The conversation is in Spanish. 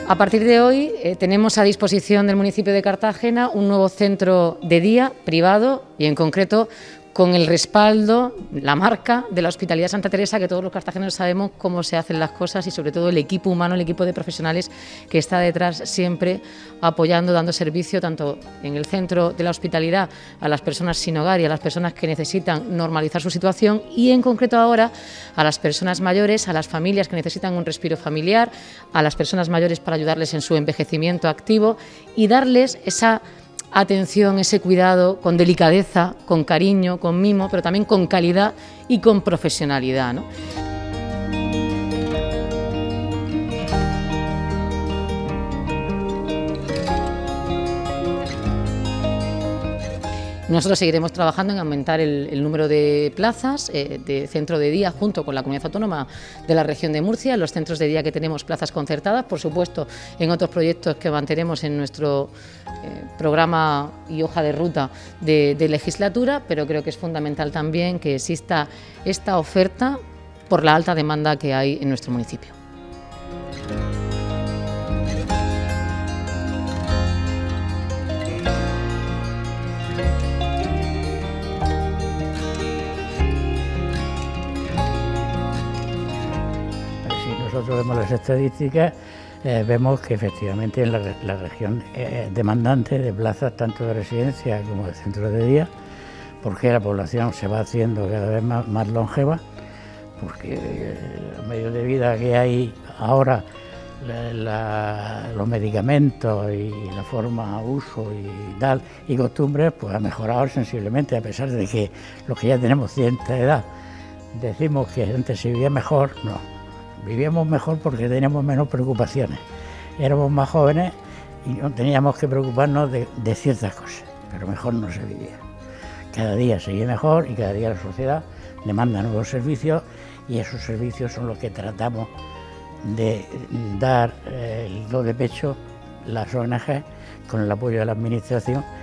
A partir de hoy tenemos a disposición del municipio de Cartagena un nuevo centro de día privado y en concreto con el respaldo, la marca de la Hospitalidad Santa Teresa, que todos los cartageneros sabemos cómo se hacen las cosas y sobre todo el equipo humano, el equipo de profesionales que está detrás siempre apoyando, dando servicio tanto en el centro de la hospitalidad a las personas sin hogar y a las personas que necesitan normalizar su situación y en concreto ahora a las personas mayores, a las familias que necesitan un respiro familiar, a las personas mayores para ayudarles en su envejecimiento activo y darles esa atención, ese cuidado con delicadeza, con cariño, con mimo, pero también con calidad y con profesionalidad, ¿no? Nosotros seguiremos trabajando en aumentar el número de plazas de centro de día junto con la Comunidad Autónoma de la Región de Murcia. En los centros de día que tenemos plazas concertadas, por supuesto, en otros proyectos que mantenemos en nuestro programa y hoja de ruta de legislatura, pero creo que es fundamental también que exista esta oferta por la alta demanda que hay en nuestro municipio. Nosotros vemos las estadísticas, vemos que efectivamente en la región es demandante de plazas tanto de residencia como de centros de día, porque la población se va haciendo cada vez más longeva, porque los medios de vida que hay ahora, los medicamentos y la forma, uso y tal, y costumbres, pues ha mejorado sensiblemente, a pesar de que los que ya tenemos cierta edad decimos que antes se vivía mejor, no. Vivíamos mejor porque teníamos menos preocupaciones, éramos más jóvenes y no teníamos que preocuparnos de ciertas cosas, pero mejor no se vivía. Cada día se vive mejor y cada día la sociedad demanda nuevos servicios y esos servicios son los que tratamos de dar el do de pecho las ONG con el apoyo de la Administración